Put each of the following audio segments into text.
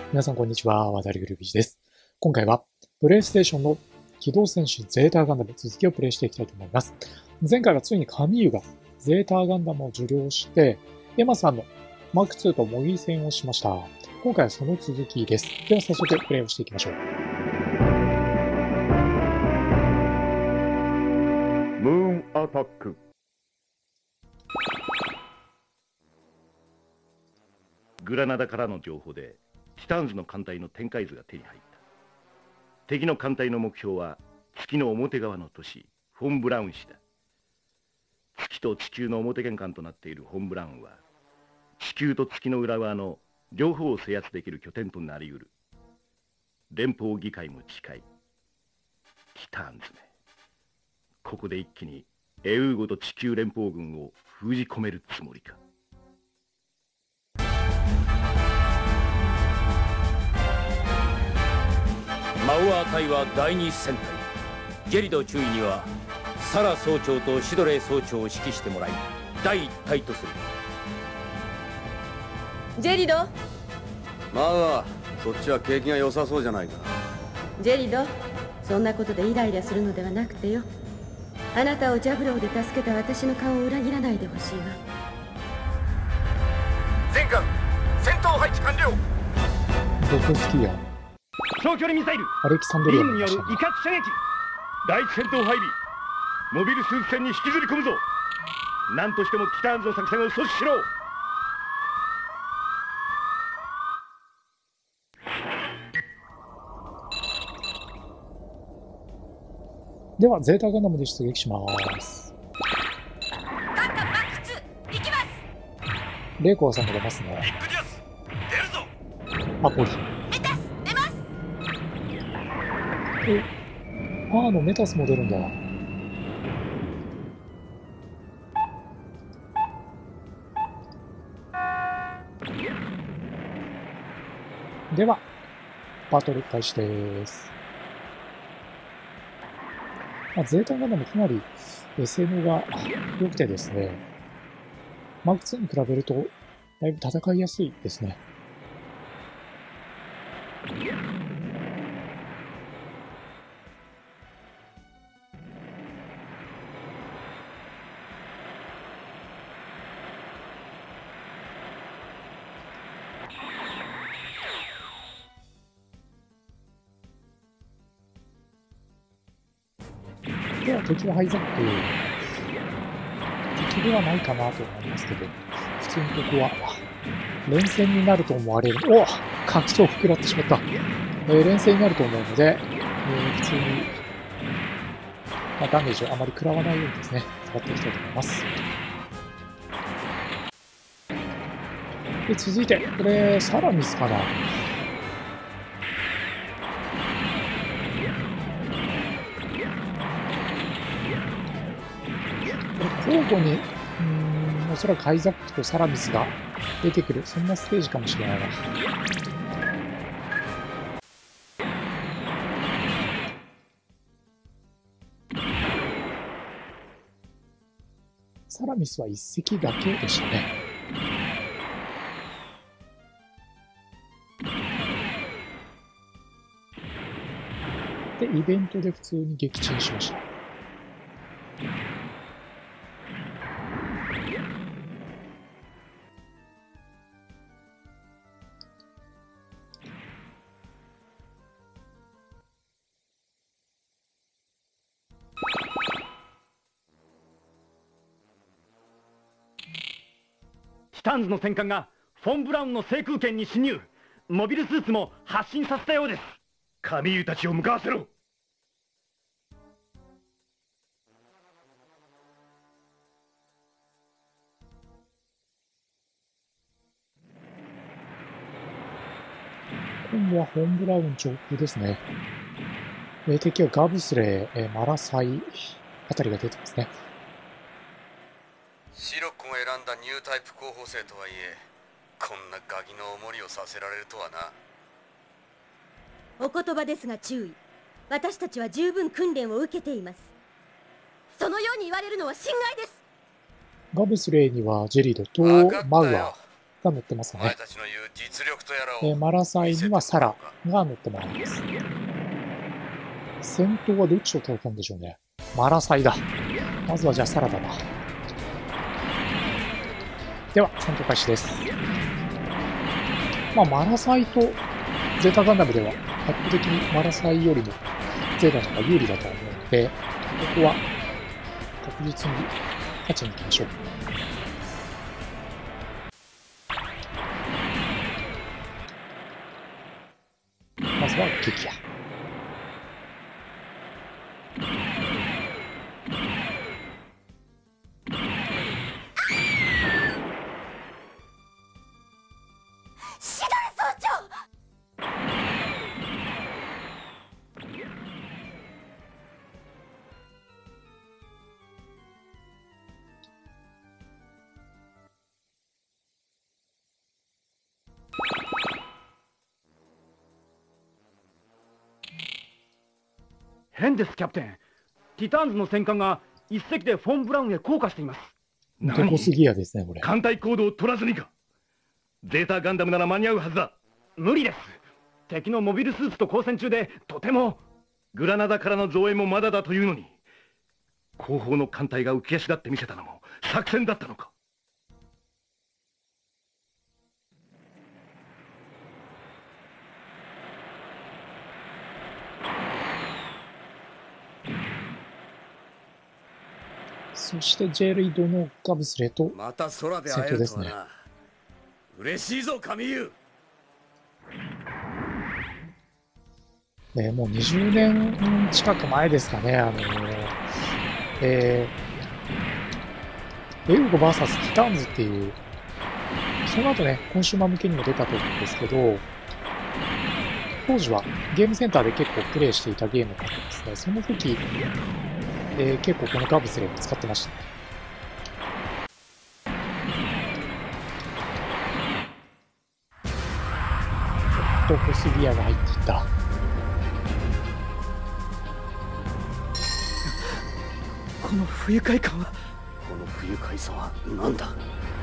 皆さんこんにちは、渡りぐるびじです。今回は、プレイステーションの機動戦士ゼータガンダム続きをプレイしていきたいと思います。前回はついにカミユがゼータガンダムを受領して、エマさんのマーク2と模擬戦をしました。今回はその続きです。では早速プレイをしていきましょう。 ムーンアタック。グラナダからの情報でティターンズの艦隊の展開図が手に入った。敵の艦隊の目標は月の表側の都市フォン・ブラウン市だ。月と地球の表玄関となっているフォン・ブラウンは地球と月の裏側の両方を制圧できる拠点となりうる。連邦議会も近い。ティターンズめ、ここで一気にエウーゴと地球連邦軍を封じ込めるつもりか。 マウアー隊は第二戦隊。ジェリド中尉にはサラ総長とシドレー総長を指揮してもらい第一隊とする。 ジェリド。 マウアー、そっちは景気が良さそうじゃないか。 ジェリド、そんなことでイライラするのではなくてよ。あなたをジャブローで助けた私の顔を裏切らないでほしいわ。 全艦戦闘配置完了。 ドコスキーア長距離ミサイルアレキサンドリアビームによる威の嚇射撃。 第一戦闘配備、モビルスーツ戦に引きずり込むぞ。何としてもティターンズの作戦を阻止しろ。 では、ゼータガンダムで出撃します。 ガンダムマック2行きます。 レイコアさんが出ますね。 ビッグディアス出るぞ。 アポリ。 メタス出ます。 メタスも出るんだ。では、バトル開始です。ゼータガンダムかなり性能が良くてですね、マーク2に比べるとだいぶ戦いやすいですね。では敵はハイザック敵ではないかなと思いますけど、普通にここは連戦になると思われる。拡張を食らってしまった。連戦になると思うので、普通に、ダメージをあまり食らわないようにですね、使っていきたいと思います。で続いて、これサラミスかな。交互におそらくハイザックとサラミスが出てくる、そんなステージかもしれないな。サラミスは一隻だけでしたね。でイベントで普通に撃沈しました。 ティターンズの戦艦がフォン・ブラウンの制空権に侵入。モビルスーツも発進させたようです。 カミユたちを向かわせろ。 今度はフォン・ブラウン上空ですね。敵はガブスレー、マラサイあたりが出てますね。 シロッコが選んだニュータイプ候補生とはいえ、こんなガキのおもりをさせられるとはな。 お言葉ですが注意。私たちは十分訓練を受けています。そのように言われるのは心外です。 ガブスレーにはジェリドと分かったマウアよ。 が乗ってますお前ね。 たちの言う実力とやらをマラサイにはサラが乗ってもらいます。先頭はどっちを戦うんでしょうね。マラサイだ。まずはじゃあサラダだ。では、戦闘開始です。まあ、マラサイとゼータガンダムでは圧倒的にマラサイよりもゼータの方が有利だと思うので、ここは確実に勝ちに行きましょう。まずは撃破。 変です、キャプテン。ティターンズの戦艦が一隻でフォン・ブラウンへ降下しています。 どこすぎやですね、これ。 艦隊行動を取らずにか。ゼータガンダムなら間に合うはずだ。 無理です。敵のモビルスーツと交戦中でとても。 グラナダからの増援もまだだというのに、後方の艦隊が浮き足立って見せたのも作戦だったのか。 そしてジェリドのガブスレとまた空で戦会える闘ですね。 とはな。嬉しいぞ神優。 もう20年近く前ですかね、エウゴ VS ティターンズっていう、その後ね、コンシューマー向けにも出たと思うんですけど、当時はゲームセンターで結構プレイしていたゲームがあってですね、その時、結構このガブスレを使ってましたね。ちょっとコスギアが入っていった。 この不愉快感は。 この不愉快さは何だ。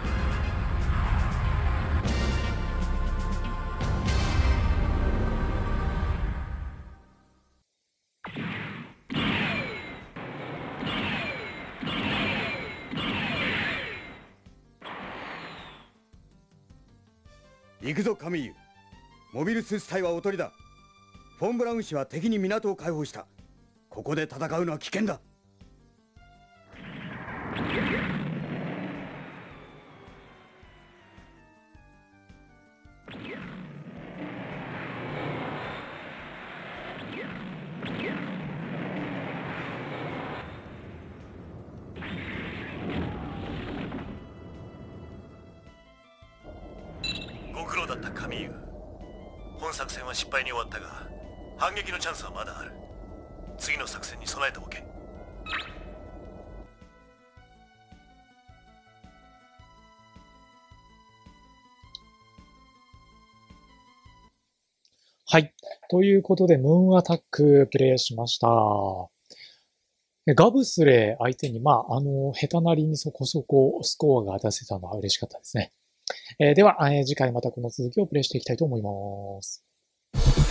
行くぞカミーユ。モビルスーツ隊はおとりだ。フォン・ブラウン氏は敵に港を開放した。ここで戦うのは危険だ。 ご苦労だったカミーユ。本作戦は失敗に終わったが、反撃のチャンスはまだある。次の作戦に備えておけ。 はい。ということで、ムーンアタックプレイしました。ガブスレ相手に、下手なりにそこそこスコアが出せたのは嬉しかったですね。では、次回またこの続きをプレイしていきたいと思います。